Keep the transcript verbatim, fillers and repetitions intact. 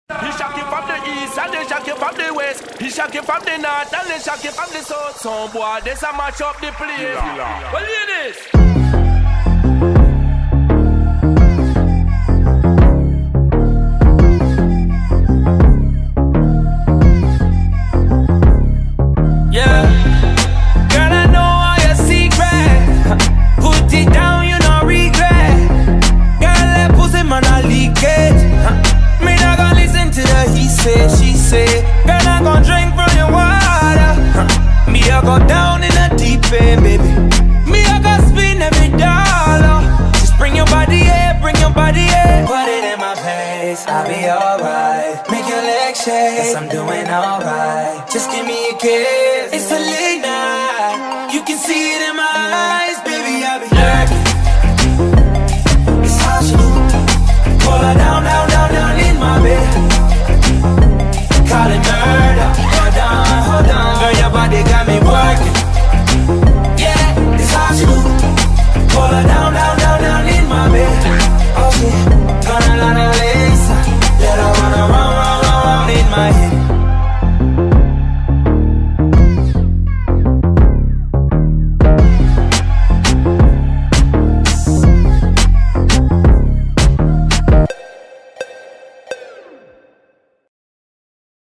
He shock you from the east and they shock you from the west. He shock you from the north and they shock you from the south. Some boy, this a match up the place. Well, hear this. She say, girl, I gon' drink from your water. Huh. Me, I go down in a deep end, baby. Me, I go spin every dollar. Just bring your body here, bring your body here. Put it in my face, I'll be alright. Make your legs shake, yes, I'm doing alright. Just give me a kiss, it's a late night. You can see it in my eyes, baby.